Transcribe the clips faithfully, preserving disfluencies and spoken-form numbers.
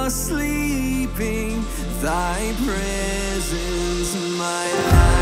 are sleeping, thy presence, my light.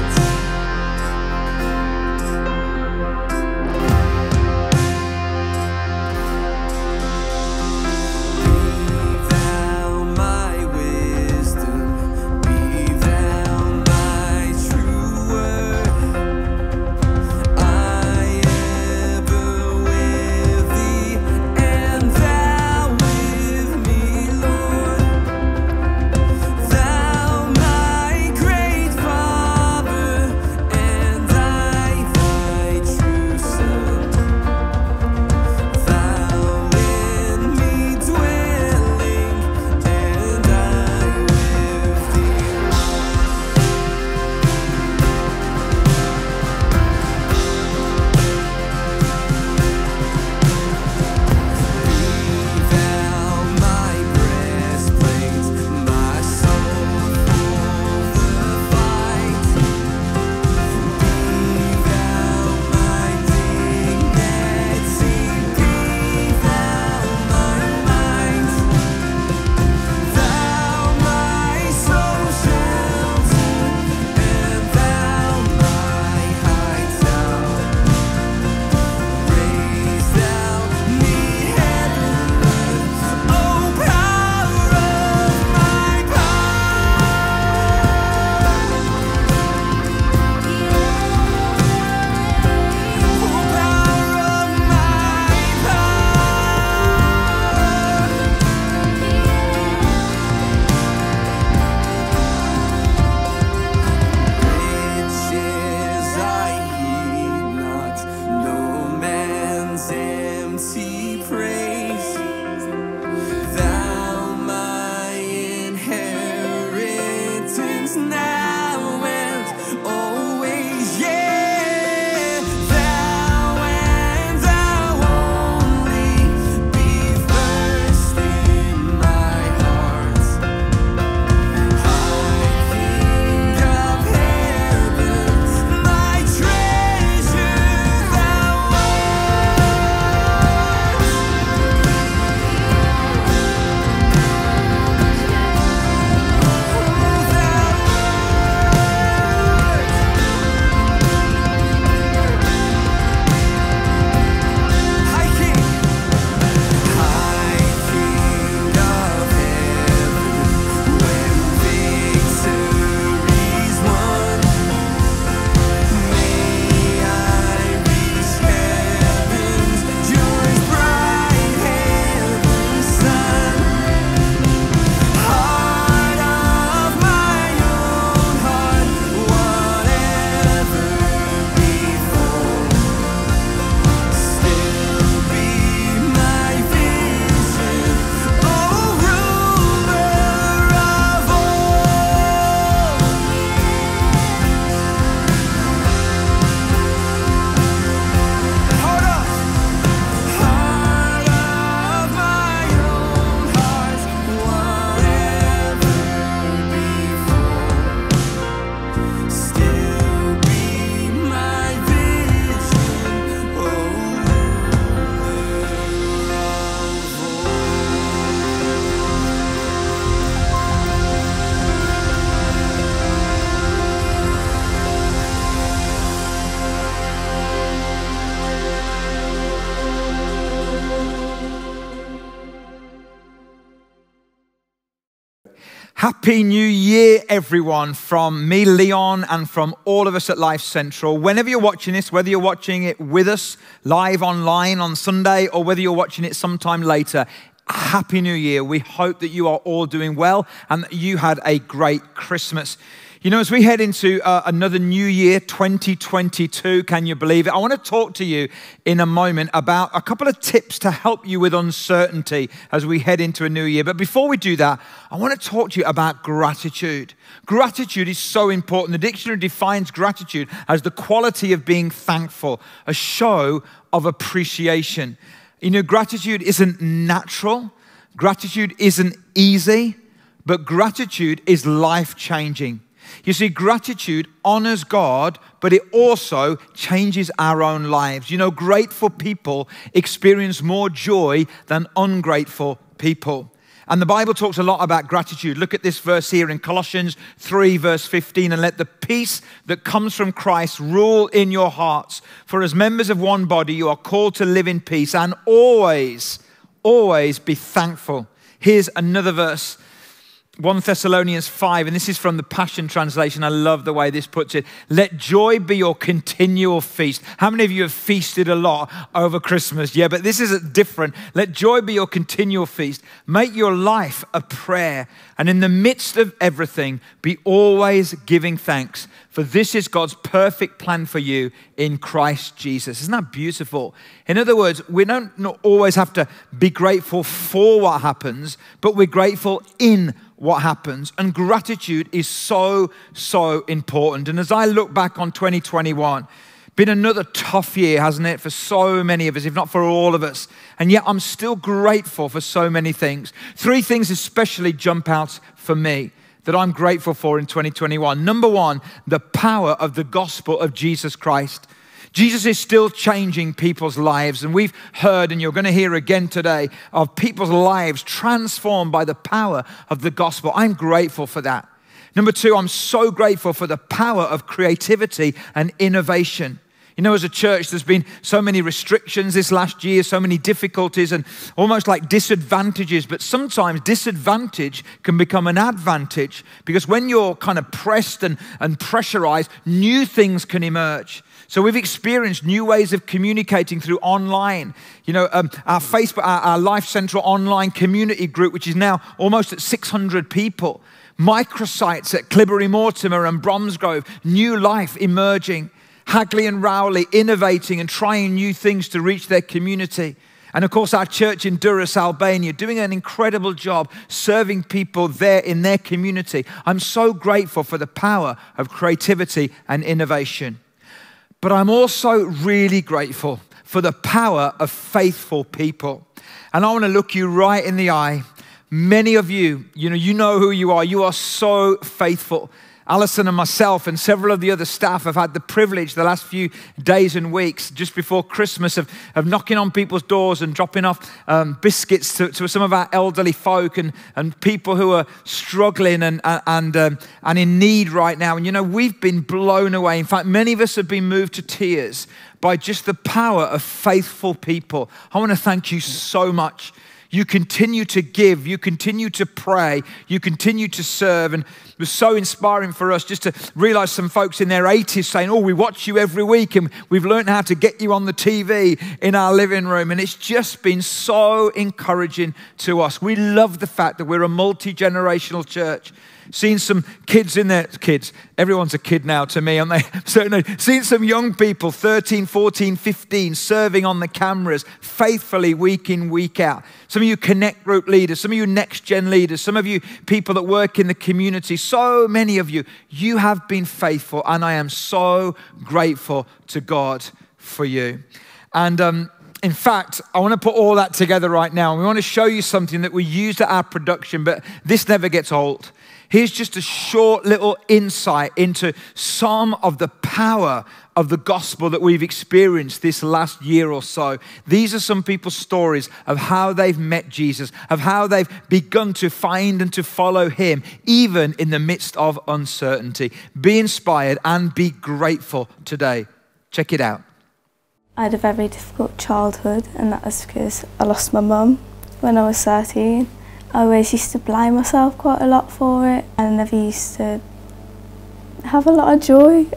Happy New Year, everyone, from me, Leon, and from all of us at Life Central. Whenever you're watching this, whether you're watching it with us live online on Sunday or whether you're watching it sometime later, Happy New Year. We hope that you are all doing well and that you had a great Christmas. You know, as we head into uh, another new year, twenty twenty-two, can you believe it? I want to talk to you in a moment about a couple of tips to help you with uncertainty as we head into a new year. But before we do that, I want to talk to you about gratitude. Gratitude is so important. The dictionary defines gratitude as the quality of being thankful, a show of appreciation. You know, gratitude isn't natural. Gratitude isn't easy, but gratitude is life-changing. You see, gratitude honors God, but it also changes our own lives. You know, grateful people experience more joy than ungrateful people. And the Bible talks a lot about gratitude. Look at this verse here in Colossians three, verse fifteen. And let the peace that comes from Christ rule in your hearts. For as members of one body, you are called to live in peace and always, always be thankful. Here's another verse. First Thessalonians five, and this is from the Passion Translation. I love the way this puts it. Let joy be your continual feast. How many of you have feasted a lot over Christmas? Yeah, but this is different. Let joy be your continual feast. Make your life a prayer. And in the midst of everything, be always giving thanks. For this is God's perfect plan for you in Christ Jesus. Isn't that beautiful? In other words, we don't not always have to be grateful for what happens, but we're grateful in what happens. And gratitude is so, so important. And as I look back on twenty twenty-one, been another tough year, hasn't it, for so many of us, if not for all of us. And yet I'm still grateful for so many things. Three things especially jump out for me that I'm grateful for in twenty twenty-one. Number one, the power of the gospel of Jesus Christ. Jesus is still changing people's lives. And we've heard, and you're going to hear again today, of people's lives transformed by the power of the gospel. I'm grateful for that. Number two, I'm so grateful for the power of creativity and innovation. You know, as a church, there's been so many restrictions this last year, so many difficulties and almost like disadvantages. But sometimes disadvantage can become an advantage because when you're kind of pressed and, and pressurized, new things can emerge. So we've experienced new ways of communicating through online. You know, um, our Facebook, our, our Life Central online community group, which is now almost at six hundred people. Microsites at Clibberry Mortimer and Bromsgrove. New life emerging. Hagley and Rowley innovating and trying new things to reach their community. And of course, our church in Durrës, Albania, doing an incredible job serving people there in their community. I'm so grateful for the power of creativity and innovation. But I'm also really grateful for the power of faithful people. And I want to look you right in the eye. Many of you, you know, you know who you are. You are so faithful. Alison and myself and several of the other staff have had the privilege the last few days and weeks just before Christmas of, of knocking on people's doors and dropping off um, biscuits to, to some of our elderly folk and, and people who are struggling and, and, um, and in need right now. And you know, we've been blown away. In fact, many of us have been moved to tears by just the power of faithful people. I want to thank you so much. You continue to give, you continue to pray, you continue to serve. And it was so inspiring for us just to realize some folks in their eighties saying, oh, we watch you every week and we've learned how to get you on the T V in our living room. And it's just been so encouraging to us. We love the fact that we're a multi-generational church. Seen some kids in there, kids, everyone's a kid now to me, aren't they? Certainly. Seen some young people, thirteen, fourteen, fifteen, serving on the cameras faithfully week in, week out. Some of you connect group leaders, some of you next gen leaders, some of you people that work in the community. So many of you, you have been faithful, and I am so grateful to God for you. And um, in fact, I want to put all that together right now. And we want to show you something that we used at our production, but this never gets old. Here's just a short little insight into some of the power of the gospel that we've experienced this last year or so. These are some people's stories of how they've met Jesus, of how they've begun to find and to follow him, even in the midst of uncertainty. Be inspired and be grateful today. Check it out. I had a very difficult childhood, and that was because I lost my mum when I was thirteen. I always used to blame myself quite a lot for it. I never used to have a lot of joy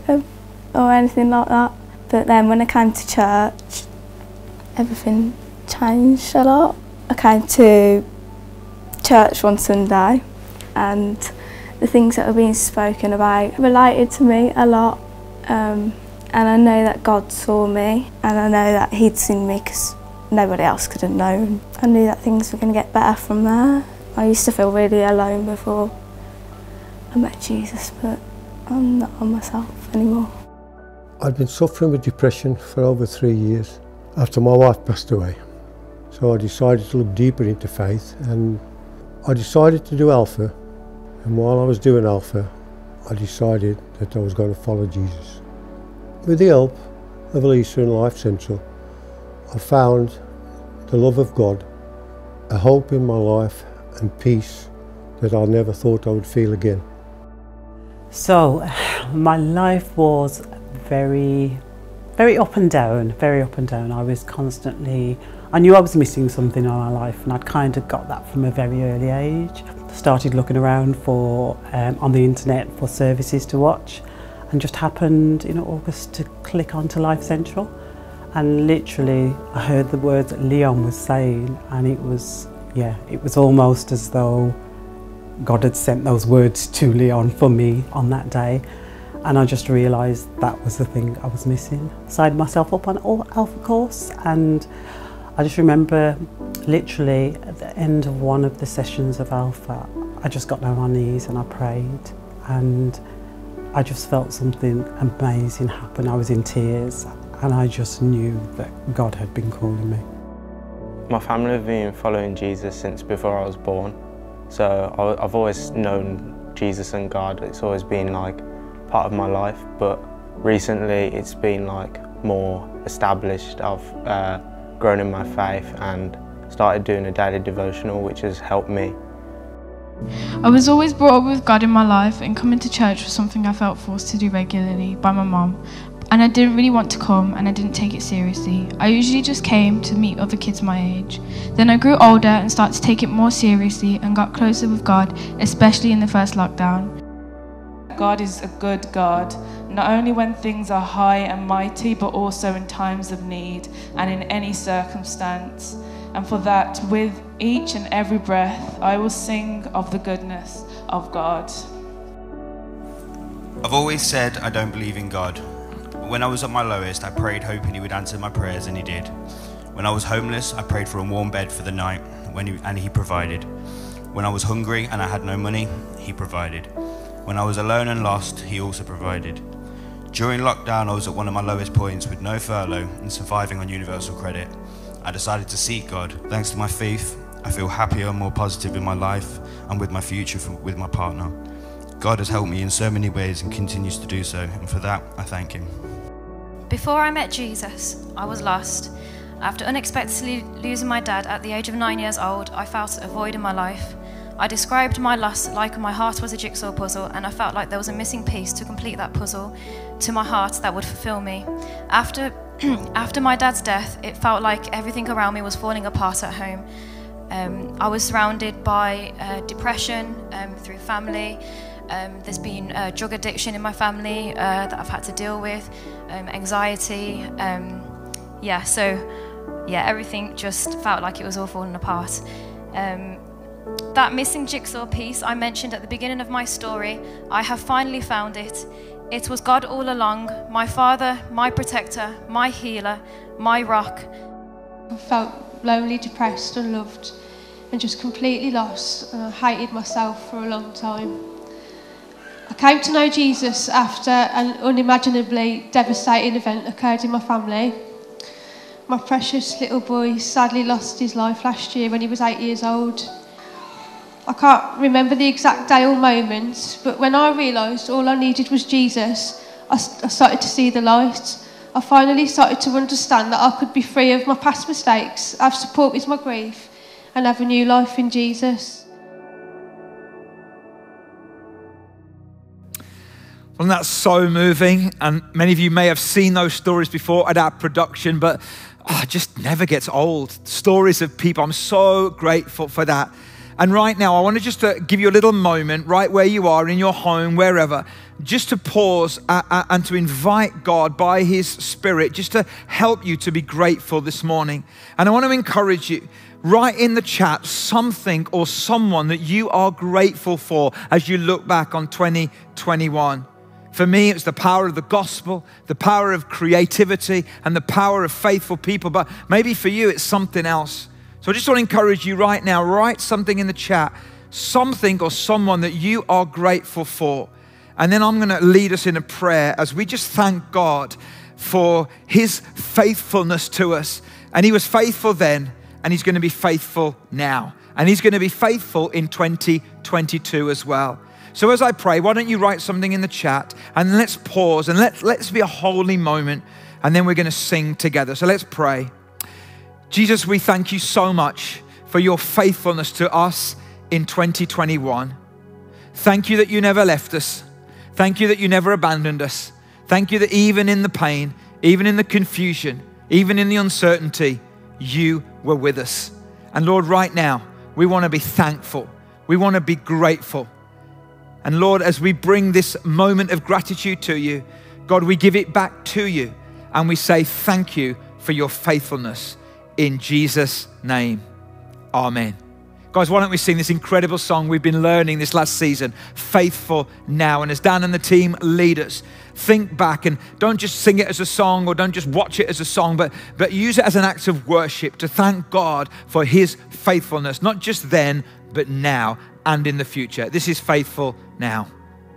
or anything like that. But then when I came to church, everything changed a lot. I came to church one Sunday and the things that were being spoken about related to me a lot. Um, and I know that God saw me, and I know that he'd seen me because nobody else could have known. I knew that things were going to get better from there. I used to feel really alone before I met Jesus, but I'm not on myself anymore. I'd been suffering with depression for over three years after my wife passed away. So I decided to look deeper into faith, and I decided to do Alpha. And while I was doing Alpha, I decided that I was going to follow Jesus. With the help of Elisa and Life Central, I found the love of God, a hope in my life, and peace that I never thought I would feel again. So my life was very, very up and down, very up and down. I was constantly, I knew I was missing something in my life, and I'd kind of got that from a very early age. Started looking around for, um, on the internet for services to watch, and just happened in August to click onto Life Central. And literally I heard the words that Leon was saying, and it was, yeah, it was almost as though God had sent those words to Leon for me on that day. And I just realised that was the thing I was missing. Signed myself up on an Alpha course, and I just remember literally at the end of one of the sessions of Alpha, I just got down on my knees and I prayed, and I just felt something amazing happen. I was in tears, and I just knew that God had been calling me. My family have been following Jesus since before I was born. So I've always known Jesus and God. It's always been like part of my life, but recently it's been like more established. I've uh, grown in my faith and started doing a daily devotional, which has helped me. I was always brought up with God in my life, and coming to church was something I felt forced to do regularly by my mum. And I didn't really want to come, and I didn't take it seriously. I usually just came to meet other kids my age. Then I grew older and started to take it more seriously and got closer with God, especially in the first lockdown. God is a good God, not only when things are high and mighty, but also in times of need and in any circumstance. And for that, with each and every breath, I will sing of the goodness of God. I've always said I don't believe in God. When I was at my lowest, I prayed hoping he would answer my prayers, and he did. When I was homeless, I prayed for a warm bed for the night, when he, and he provided. When I was hungry and I had no money, he provided. When I was alone and lost, he also provided. During lockdown, I was at one of my lowest points with no furlough and surviving on universal credit. I decided to seek God. Thanks to my faith, I feel happier and more positive in my life and with my future for, with my partner. God has helped me in so many ways and continues to do so, and for that, I thank him. Before I met Jesus, I was lost. After unexpectedly losing my dad at the age of nine years old, I felt a void in my life. I described my loss like my heart was a jigsaw puzzle, and I felt like there was a missing piece to complete that puzzle to my heart that would fulfill me. After, after my dad's death, it felt like everything around me was falling apart at home. Um, I was surrounded by uh, depression um, through family. Um, there's been uh, drug addiction in my family uh, that I've had to deal with, um, anxiety, um, yeah, so yeah, everything just felt like it was all falling apart. Um, that missing jigsaw piece I mentioned at the beginning of my story, I have finally found it. It was God all along, my Father, my protector, my healer, my rock. I felt lonely, depressed, unloved, and just completely lost, and I hated myself for a long time. I came to know Jesus after an unimaginably devastating event occurred in my family. My precious little boy sadly lost his life last year when he was eight years old. I can't remember the exact day or moment, but when I realised all I needed was Jesus, I, I started to see the light. I finally started to understand that I could be free of my past mistakes, have support with my grief, and have a new life in Jesus. Well, that's so moving, and many of you may have seen those stories before at our production, but oh, it just never gets old. Stories of people, I'm so grateful for that. And right now, I want to just uh, give you a little moment right where you are, in your home, wherever, just to pause uh, uh, and to invite God by his Spirit just to help you to be grateful this morning. And I want to encourage you, write in the chat something or someone that you are grateful for as you look back on twenty twenty-one. For me, it's the power of the gospel, the power of creativity, and the power of faithful people. But maybe for you, it's something else. So I just want to encourage you right now, write something in the chat, something or someone that you are grateful for. And then I'm going to lead us in a prayer as we just thank God for his faithfulness to us. And he was faithful then, and he's going to be faithful now. And he's going to be faithful in twenty twenty-two as well. So as I pray, why don't you write something in the chat, and let's pause and let, let's be a holy moment, and then we're going to sing together. So let's pray. Jesus, we thank you so much for your faithfulness to us in twenty twenty-one. Thank you that you never left us. Thank you that you never abandoned us. Thank you that even in the pain, even in the confusion, even in the uncertainty, you were with us. And Lord, right now, we want to be thankful. We want to be grateful. And Lord, as we bring this moment of gratitude to you, God, we give it back to you and we say thank you for your faithfulness. In Jesus' name, amen. Guys, why don't we sing this incredible song we've been learning this last season, Faithful Now. And as Dan and the team lead us, think back and don't just sing it as a song or don't just watch it as a song, but, but use it as an act of worship to thank God for his faithfulness, not just then, but now and in the future. This is Faithful Now.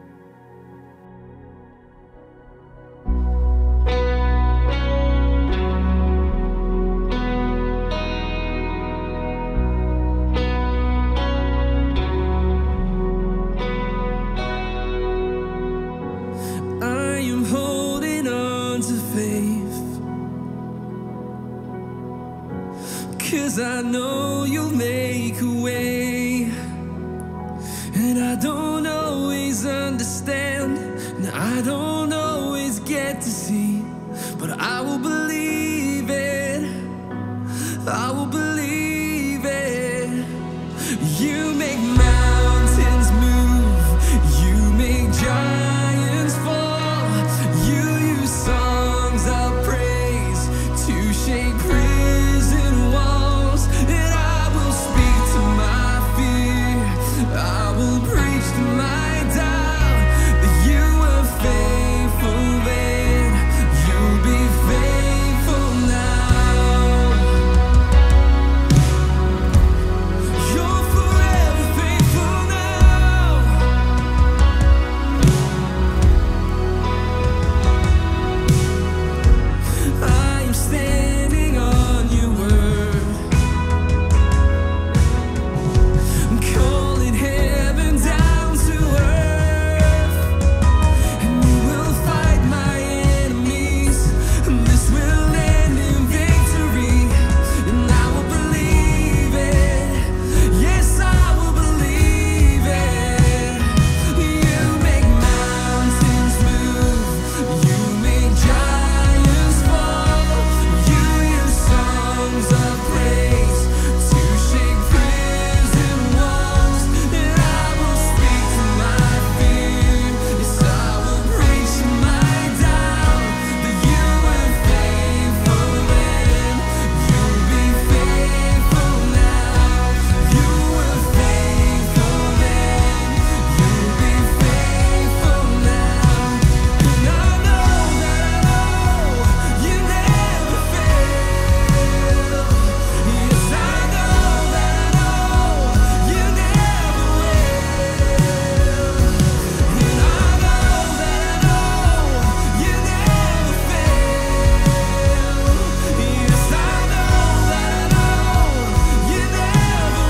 Cause I know you'll make a way, and I don't always understand, and I don't always get to see, but I will believe it, I will believe it. You make mountains move, you make giants fall, you use songs of praise to shake prison walls, and I will speak to my fear, I will preach to my doubt, that you are faithful then, you'll be faithful now. You're forever faithful now. I am standing on your word, I'm calling heaven down to earth, and you will fight my enemies, and this will end in victory, and I will believe it, yes I will believe it. You make mountains move, you make giants fall, you use songs of praise to shake prison walls, and I will speak to my fear, yes I will preach to my doubt, that you are faithful then, you'll be faithful now. You were faithful then, you'll be faithful now, and I know that I know you never fail. Yes, I know that I know you never will, and I know that I know you never fail. Yes, I know that I know you never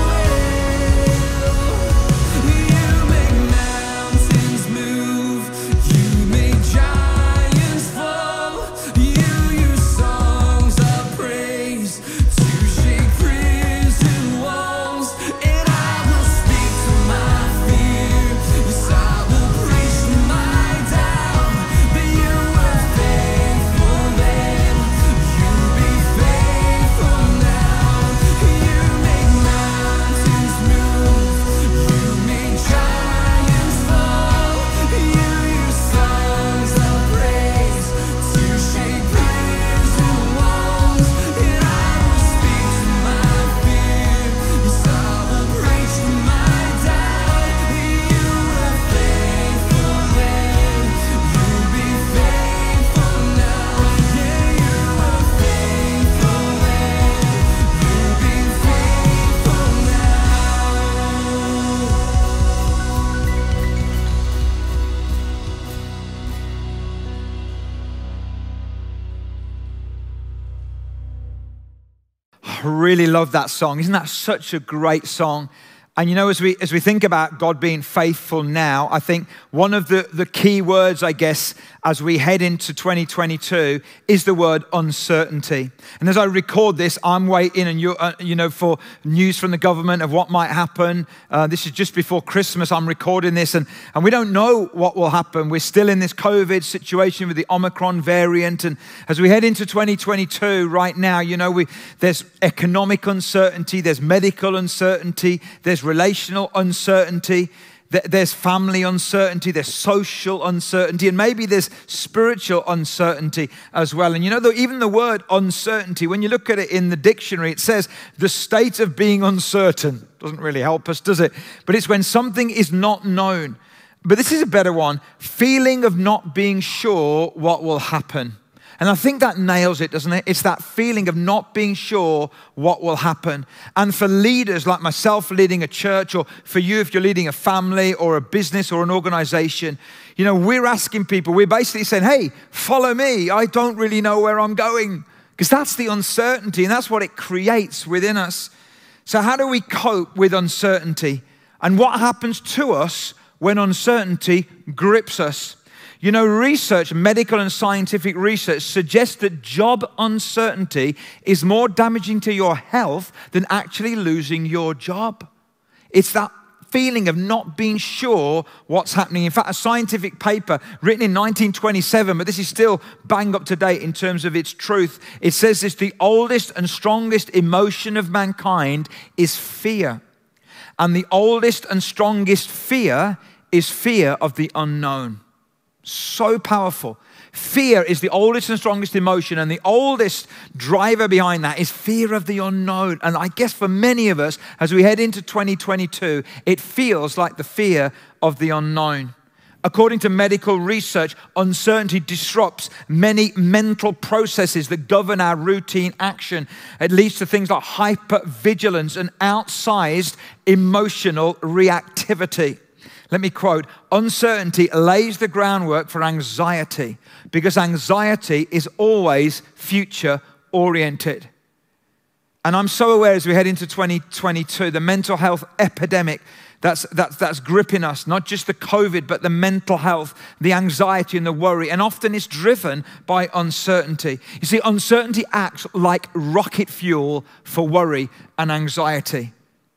will. You make mountains move, you make giants fall, you use songs of praise to shake prison walls, and I will speak to my fear, yes I will preach to my doubt, that you were faithful then, you'll be faithful now. You make mountains move, you make giants fall, you use songs of praise to shake prison walls, and I will speak to my fear, yes I will preach to my doubt, that you were faithful then, you'll be faithful now. Yeah, you were faithful then, you'll be faithful I really love that song. Isn't that such a great song? And you know, as we as we think about God being faithful now, I think one of the, the key words, I guess, as we head into twenty twenty-two is the word uncertainty. And as I record this, I'm waiting and you uh, you know for news from the government of what might happen. Uh, this is just before Christmas. I'm recording this, and, and we don't know what will happen. We're still in this COVID situation with the Omicron variant. And as we head into twenty twenty-two right now, you know, we there's economic uncertainty, there's medical uncertainty, there's relational uncertainty, there's family uncertainty, there's social uncertainty, and maybe there's spiritual uncertainty as well. And you know, even the word uncertainty, when you look at it in the dictionary, it says the state of being uncertain. Doesn't really help us, does it? But it's when something is not known. But this is a better one, feeling of not being sure what will happen. And I think that nails it, doesn't it? It's that feeling of not being sure what will happen. And for leaders like myself leading a church, or for you if you're leading a family or a business or an organization, you know, we're asking people, we're basically saying, hey, follow me. I don't really know where I'm going. Because that's the uncertainty, and that's what it creates within us. So how do we cope with uncertainty? And what happens to us when uncertainty grips us? You know, research, medical and scientific research suggests that job uncertainty is more damaging to your health than actually losing your job. It's that feeling of not being sure what's happening. In fact, a scientific paper written in nineteen twenty-seven, but this is still bang up to date in terms of its truth. It says this: the oldest and strongest emotion of mankind is fear. And the oldest and strongest fear is fear of the unknown. So powerful. Fear is the oldest and strongest emotion, and the oldest driver behind that is fear of the unknown. And I guess for many of us, as we head into twenty twenty-two, it feels like the fear of the unknown. According to medical research, uncertainty disrupts many mental processes that govern our routine action. It leads to things like hypervigilance and outsized emotional reactivity. Let me quote, uncertainty lays the groundwork for anxiety because anxiety is always future-oriented. And I'm so aware as we head into twenty twenty-two, the mental health epidemic that's, that's, that's gripping us, not just the COVID, but the mental health, the anxiety and the worry. And often it's driven by uncertainty. You see, uncertainty acts like rocket fuel for worry and anxiety.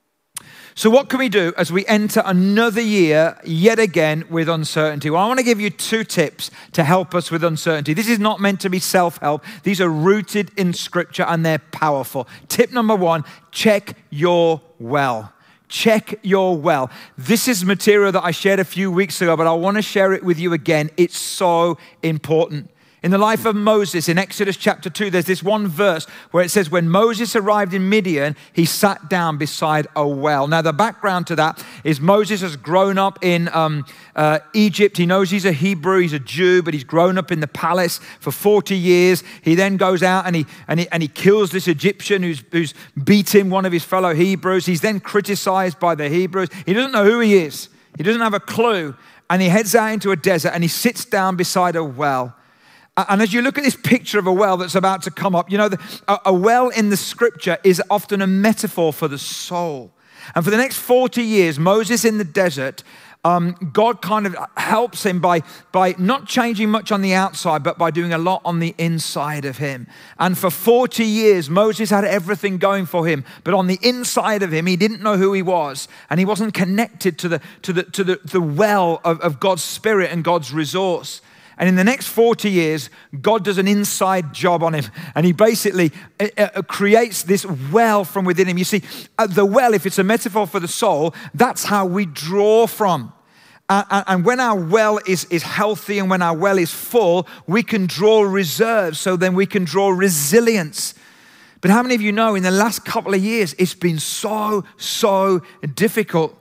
So what can we do as we enter another year yet again with uncertainty? Well, I want to give you two tips to help us with uncertainty. This is not meant to be self-help. These are rooted in Scripture and they're powerful. Tip number one, check your well. Check your well. This is material that I shared a few weeks ago, but I want to share it with you again. It's so important. In the life of Moses, in Exodus chapter two, there's this one verse where it says, when Moses arrived in Midian, he sat down beside a well. Now, the background to that is Moses has grown up in um, uh, Egypt. He knows he's a Hebrew, he's a Jew, but he's grown up in the palace for forty years. He then goes out and he and he, and he kills this Egyptian who's, who's beaten one of his fellow Hebrews. He's then criticized by the Hebrews. He doesn't know who he is. He doesn't have a clue. And he heads out into a desert and he sits down beside a well. And as you look at this picture of a well that's about to come up, you know, the, a, a well in the Scripture is often a metaphor for the soul. And for the next forty years, Moses in the desert, um, God kind of helps him by, by not changing much on the outside, but by doing a lot on the inside of him. And for forty years, Moses had everything going for him. But on the inside of him, he didn't know who he was. And he wasn't connected to the, to the, to the, the well of, of God's Spirit and God's resource. And in the next forty years, God does an inside job on him. And he basically uh, creates this well from within him. You see, uh, the well, if it's a metaphor for the soul, that's how we draw from. Uh, and when our well is, is healthy and when our well is full, we can draw reserves. So then we can draw resilience. But how many of you know in the last couple of years, it's been so, so difficult.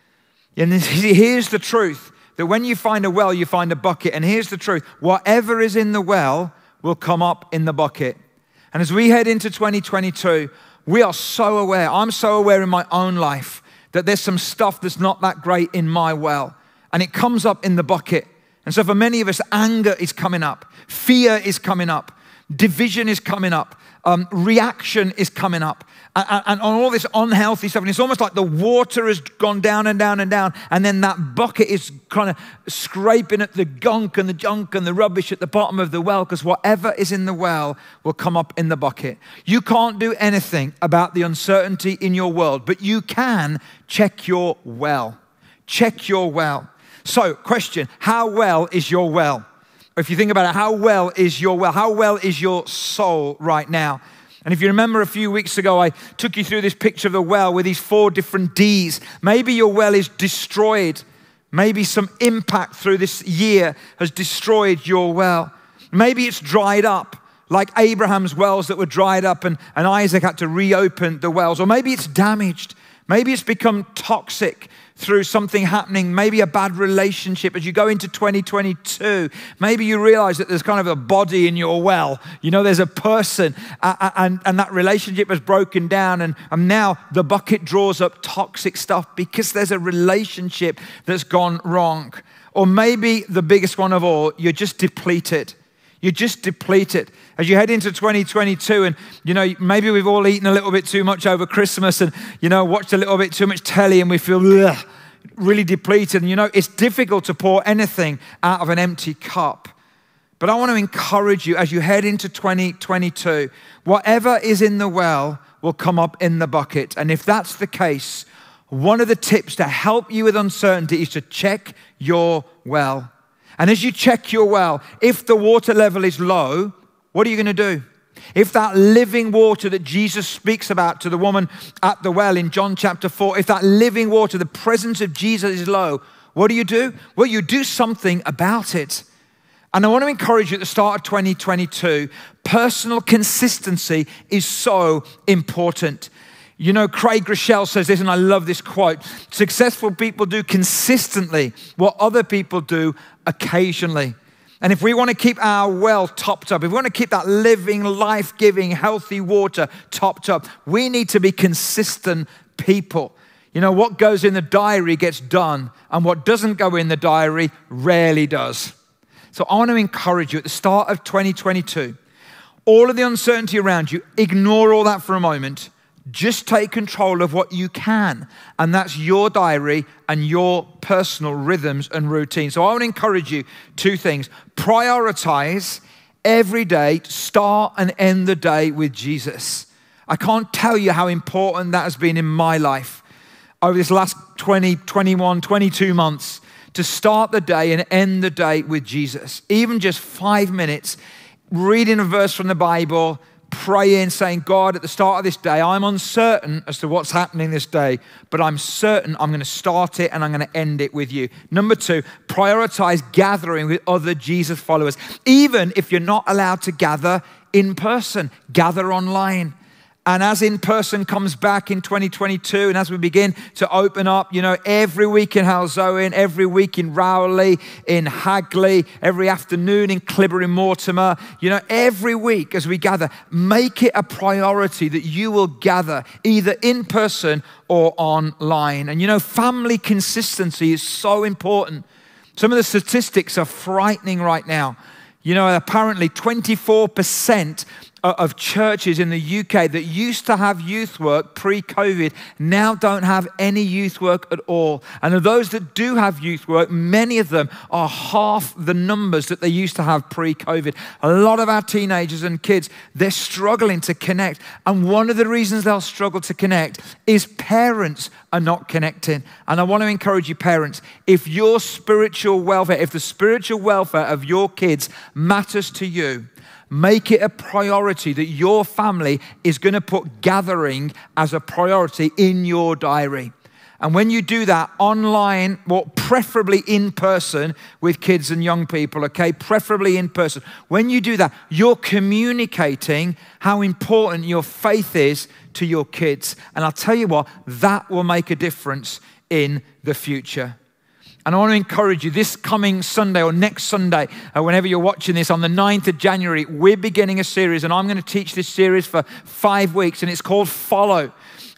And here's the truth. That when you find a well, you find a bucket. And here's the truth. Whatever is in the well will come up in the bucket. And as we head into twenty twenty-two, we are so aware. I'm so aware in my own life that there's some stuff that's not that great in my well. And it comes up in the bucket. And so for many of us, anger is coming up. Fear is coming up. Division is coming up. Um, reaction is coming up. And, and on all this unhealthy stuff. And it's almost like the water has gone down and down and down. And then that bucket is kind of scraping at the gunk and the junk and the rubbish at the bottom of the well, because whatever is in the well will come up in the bucket. You can't do anything about the uncertainty in your world, but you can check your well. Check your well. So, question, how well is your well? If you think about it, how well is your well? How well is your soul right now? And if you remember a few weeks ago, I took you through this picture of the well with these four different D's. Maybe your well is destroyed. Maybe some impact through this year has destroyed your well. Maybe it's dried up, like Abraham's wells that were dried up and, and Isaac had to reopen the wells. Or maybe it's damaged. Maybe it's become toxic through something happening, maybe a bad relationship. As you go into twenty twenty-two, maybe you realize that there's kind of a body in your well. You know, there's a person uh, and, and that relationship has broken down and, and now the bucket draws up toxic stuff because there's a relationship that's gone wrong. Or maybe the biggest one of all, you're just depleted. You're just depleted. As you head into twenty twenty-two and, you know, maybe we've all eaten a little bit too much over Christmas and, you know, watched a little bit too much telly and we feel ugh, really depleted. And, you know, it's difficult to pour anything out of an empty cup. But I want to encourage you as you head into twenty twenty-two, whatever is in the well will come up in the bucket. And if that's the case, one of the tips to help you with uncertainty is to check your well. And as you check your well, if the water level is low, what are you going to do? If that living water that Jesus speaks about to the woman at the well in John chapter four, if that living water, the presence of Jesus is low, what do you do? Well, you do something about it. And I want to encourage you at the start of twenty twenty-two, personal consistency is so important. You know, Craig Groeschel says this, and I love this quote. Successful people do consistently what other people do occasionally. And if we want to keep our well topped up, if we want to keep that living, life-giving, healthy water topped up, we need to be consistent people. You know, what goes in the diary gets done, and what doesn't go in the diary rarely does. So I want to encourage you at the start of twenty twenty-two, all of the uncertainty around you, ignore all that for a moment. Just take control of what you can, and that's your diary and your personal rhythms and routines. So I want to encourage you two things. Prioritize every day, start and end the day with Jesus. I can't tell you how important that has been in my life over this last twenty, twenty-one, twenty-two months, to start the day and end the day with Jesus. Even just five minutes, reading a verse from the Bible, praying, saying, God, at the start of this day, I'm uncertain as to what's happening this day, but I'm certain I'm going to start it and I'm going to end it with you. Number two, prioritize gathering with other Jesus followers. Even if you're not allowed to gather in person, gather online. And as in-person comes back in twenty twenty-two, and as we begin to open up, you know, every week in Halzowen, every week in Rowley, in Hagley, every afternoon in Clibber in Mortimer, you know, every week as we gather, make it a priority that you will gather either in person or online. And you know, family consistency is so important. Some of the statistics are frightening right now. You know, apparently twenty-four percent of churches in the U K that used to have youth work pre-COVID now don't have any youth work at all. And of those that do have youth work, many of them are half the numbers that they used to have pre-COVID. A lot of our teenagers and kids, they're struggling to connect. And one of the reasons they'll struggle to connect is parents are not connecting. And I want to encourage you parents, if your spiritual welfare, if the spiritual welfare of your kids matters to you, make it a priority that your family is going to put gathering as a priority in your diary. And when you do that online, well, preferably in person with kids and young people, okay? Preferably in person. When you do that, you're communicating how important your faith is to your kids. And I'll tell you what, that will make a difference in the future. And I want to encourage you, this coming Sunday or next Sunday, uh, whenever you're watching this, on the ninth of January, we're beginning a series, and I'm going to teach this series for five weeks, and it's called Follow.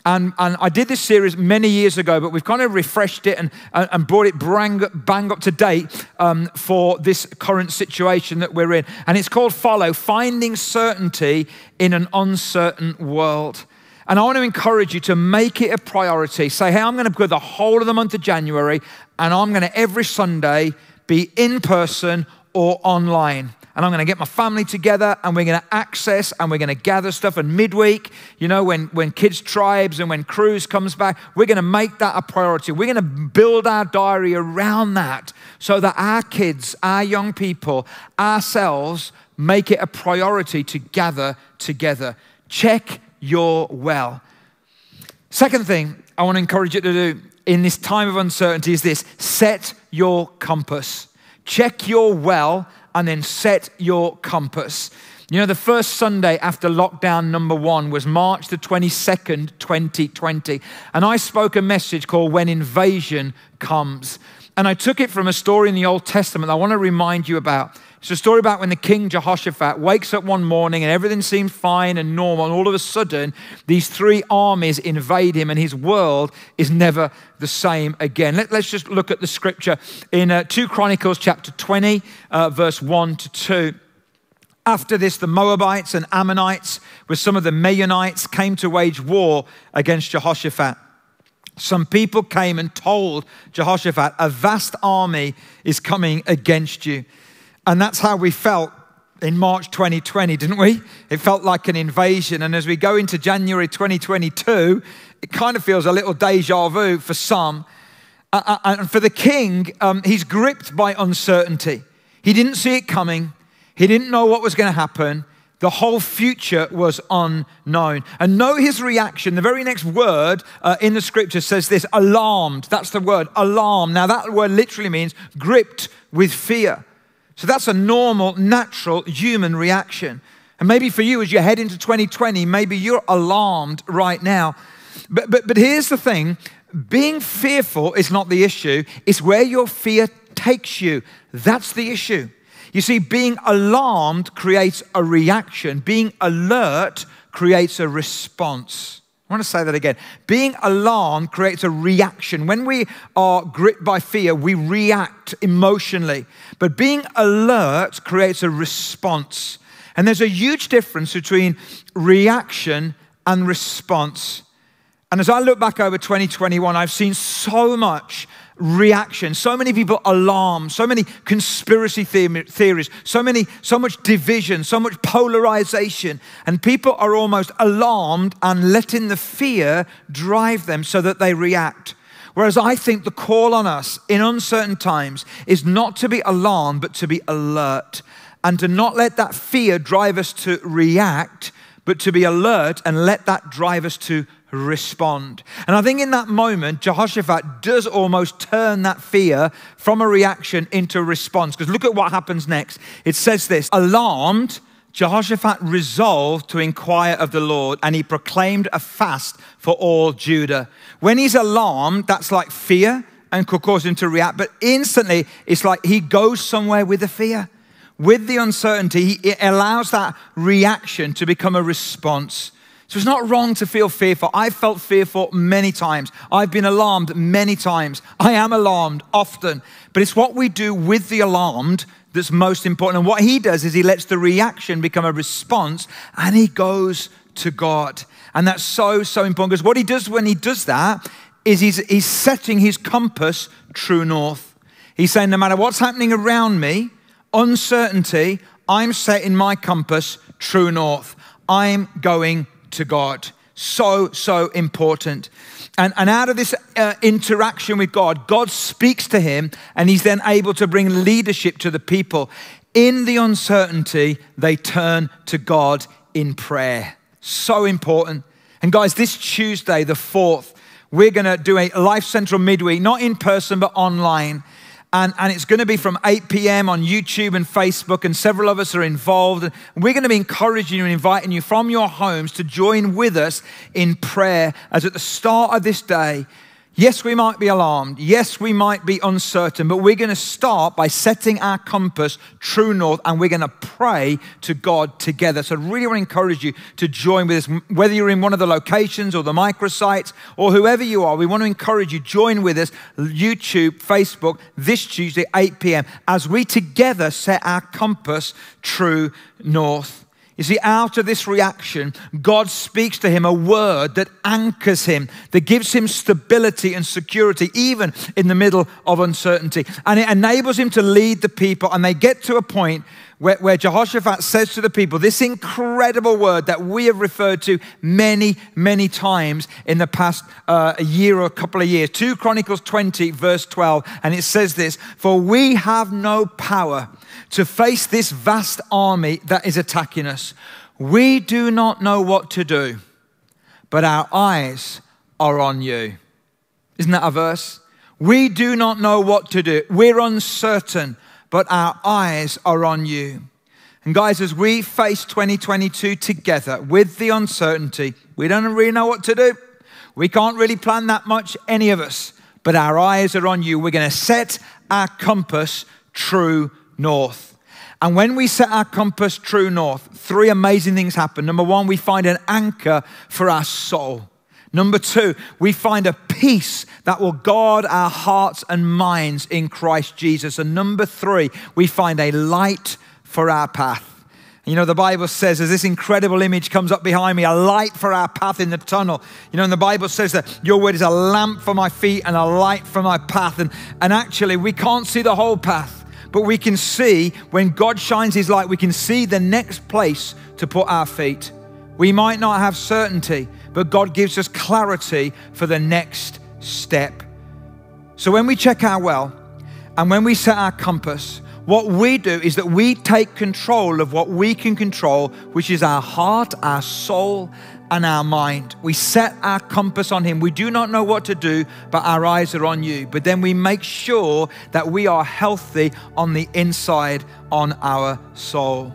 And, and I did this series many years ago, but we've kind of refreshed it and, and brought it bang, bang up to date um, for this current situation that we're in. And it's called Follow, Finding Certainty in an Uncertain World. And I want to encourage you to make it a priority. Say, hey, I'm going to go the whole of the month of January, and I'm going to every Sunday be in person or online. And I'm going to get my family together, and we're going to access and we're going to gather stuff. And midweek, you know, when, when Kids Tribes and when Cruise comes back, we're going to make that a priority. We're going to build our diary around that so that our kids, our young people, ourselves make it a priority to gather together. Check your well. Second thing I want to encourage you to do in this time of uncertainty is this: set your compass. Check your well and then set your compass. You know, the first Sunday after lockdown number one was March the twenty-second, twenty twenty. And I spoke a message called When Invasion Comes. And I took it from a story in the Old Testament I want to remind you about. It's a story about when the king Jehoshaphat wakes up one morning and everything seems fine and normal, and all of a sudden these three armies invade him and his world is never the same again. Let, let's just look at the scripture in uh, Second Chronicles chapter twenty, uh, verse one to two. After this, the Moabites and Ammonites with some of the Meunites came to wage war against Jehoshaphat. Some people came and told Jehoshaphat, a vast army is coming against you. And that's how we felt in March twenty twenty, didn't we? It felt like an invasion. And as we go into January twenty twenty-two, it kind of feels a little deja vu for some. Uh, and for the king, um, he's gripped by uncertainty. He didn't see it coming. He didn't know what was going to happen. The whole future was unknown. And know his reaction. The very next word uh, in the scripture says this: alarmed. That's the word, alarm. Now that word literally means gripped with fear. So that's a normal, natural human reaction. And maybe for you, as you head into twenty twenty, maybe you're alarmed right now. But, but, but here's the thing. Being fearful is not the issue. It's where your fear takes you. That's the issue. You see, being alarmed creates a reaction. Being alert creates a response. I want to say that again. Being alarmed creates a reaction. When we are gripped by fear, we react emotionally. But being alert creates a response. And there's a huge difference between reaction and response. And as I look back over twenty twenty-one, I've seen so much reaction, so many people alarmed, so many conspiracy theories, so many, so much division, so much polarization, and people are almost alarmed and letting the fear drive them so that they react. Whereas I think the call on us in uncertain times is not to be alarmed, but to be alert, and to not let that fear drive us to react, but to be alert and let that drive us to respond. And I think in that moment, Jehoshaphat does almost turn that fear from a reaction into a response. Because look at what happens next. It says this: alarmed, Jehoshaphat resolved to inquire of the Lord, and he proclaimed a fast for all Judah. When he's alarmed, that's like fear and could cause him to react. But instantly, it's like he goes somewhere with the fear. With the uncertainty, it allows that reaction to become a response. So it's not wrong to feel fearful. I've felt fearful many times. I've been alarmed many times. I am alarmed often. But it's what we do with the alarmed that's most important. And what he does is he lets the reaction become a response, and he goes to God. And that's so, so important. Because what he does when he does that is he's, he's setting his compass true north. He's saying, no matter what's happening around me, uncertainty, I'm setting my compass true north. I'm going to God. So, so important. And, and out of this uh, interaction with God, God speaks to him, and he's then able to bring leadership to the people. In the uncertainty, they turn to God in prayer. So important. And guys, this Tuesday, the fourth, we're going to do a Life Central midweek, not in person, but online. And, and it's going to be from eight p.m. on YouTube and Facebook, and several of us are involved. And we're going to be encouraging you and inviting you from your homes to join with us in prayer, as at the start of this day, Yes, we might be alarmed. Yes, we might be uncertain, but we're going to start by setting our compass true north, and we're going to pray to God together. So I really want to encourage you to join with us, whether you're in one of the locations or the microsites or whoever you are. We want to encourage you, join with us, YouTube, Facebook, this Tuesday, eight p.m., as we together set our compass true north. You see, out of this reaction, God speaks to him a word that anchors him, that gives him stability and security, even in the middle of uncertainty. And it enables him to lead the people. And they get to a point where, where Jehoshaphat says to the people this incredible word that we have referred to many, many times in the past uh, year or a couple of years. Second Chronicles twenty, verse twelve. And it says this, "For we have no power to face this vast army that is attacking us. We do not know what to do, but our eyes are on you." Isn't that a verse? We do not know what to do. We're uncertain, but our eyes are on you. And guys, as we face twenty twenty-two together with the uncertainty, we don't really know what to do. We can't really plan that much, any of us, but our eyes are on you. We're going to set our compass true north. And when we set our compass true north, three amazing things happen. Number one, we find an anchor for our soul. Number two, we find a peace that will guard our hearts and minds in Christ Jesus. And number three, we find a light for our path. You know, the Bible says, as this incredible image comes up behind me, a light for our path in the tunnel. You know, and the Bible says that your word is a lamp for my feet and a light for my path. And, and actually, we can't see the whole path, but we can see, when God shines his light, we can see the next place to put our feet. We might not have certainty, but God gives us clarity for the next step. So when we check our well and when we set our compass, what we do is that we take control of what we can control, which is our heart, our soul, and our mind. We set our compass on him. We do not know what to do, but our eyes are on you. But then we make sure that we are healthy on the inside, on our soul.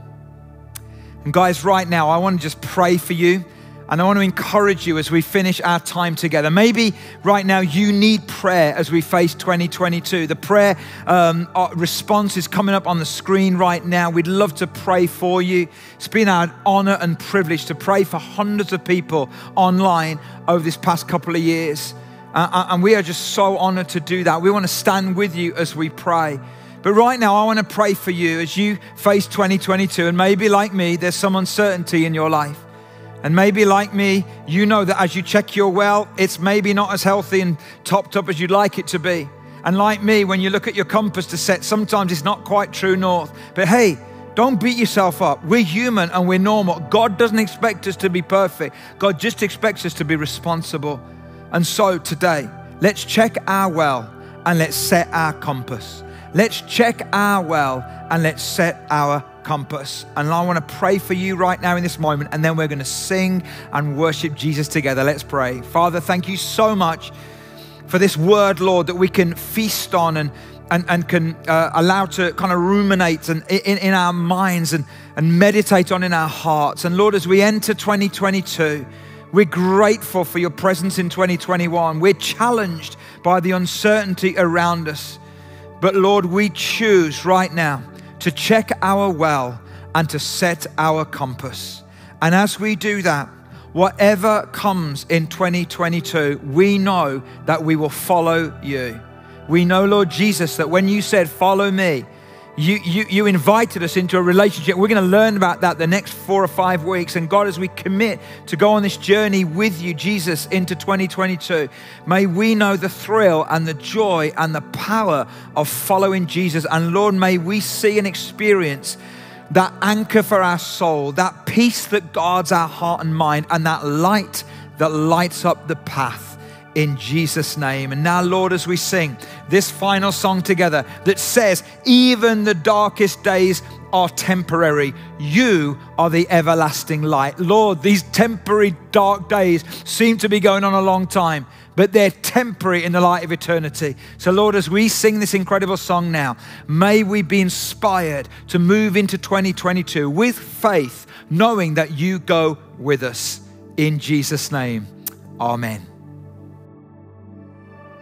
And guys, right now, I want to just pray for you. And I want to encourage you as we finish our time together. Maybe right now you need prayer as we face twenty twenty-two. The prayer um, response is coming up on the screen right now. We'd love to pray for you. It's been our honor and privilege to pray for hundreds of people online over this past couple of years. Uh, and we are just so honored to do that. We want to stand with you as we pray. But right now, I want to pray for you as you face twenty twenty-two. And maybe like me, there's some uncertainty in your life. And maybe like me, you know that as you check your well, it's maybe not as healthy and topped up as you'd like it to be. And like me, when you look at your compass to set, sometimes it's not quite true north. But hey, don't beat yourself up. We're human and we're normal. God doesn't expect us to be perfect. God just expects us to be responsible. And so today, let's check our well and let's set our compass. Let's check our well and let's set our compass. And I want to pray for you right now in this moment, and then we're going to sing and worship Jesus together. Let's pray. Father, thank you so much for this word, Lord, that we can feast on and and, and can uh, allow to kind of ruminate and in, in our minds and, and meditate on in our hearts. And Lord, as we enter twenty twenty-two, we're grateful for your presence in twenty twenty-one. We're challenged by the uncertainty around us. But Lord, we choose right now to check our well and to set our compass. And as we do that, whatever comes in twenty twenty-two, we know that we will follow you. We know, Lord Jesus, that when you said, follow me, you, you, you invited us into a relationship. We're going to learn about that the next four or five weeks. And God, as we commit to go on this journey with you, Jesus, into twenty twenty-two, may we know the thrill and the joy and the power of following Jesus. And Lord, may we see and experience that anchor for our soul, that peace that guards our heart and mind, and that light that lights up the path. In Jesus' name. And now, Lord, as we sing this final song together that says, even the darkest days are temporary. You are the everlasting light. Lord, these temporary dark days seem to be going on a long time, but they're temporary in the light of eternity. So Lord, as we sing this incredible song now, may we be inspired to move into twenty twenty-two with faith, knowing that you go with us. In Jesus' name, amen.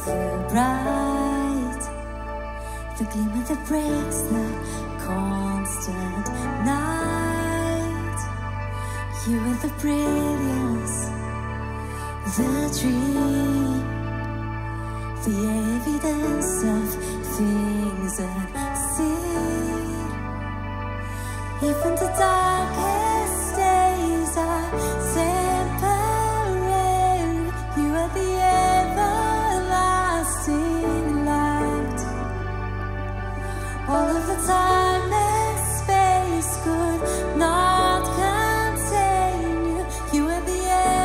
ever bright, the glimmer that breaks the constant night. You are the brilliance, the dream, the evidence of things unseen. Even the darkest days are temporary. You are the everlasting light. All of the time and space could not contain you. You are the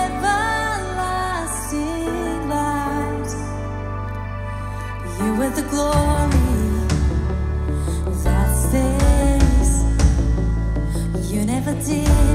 everlasting light. You are the glory that stays. You never did.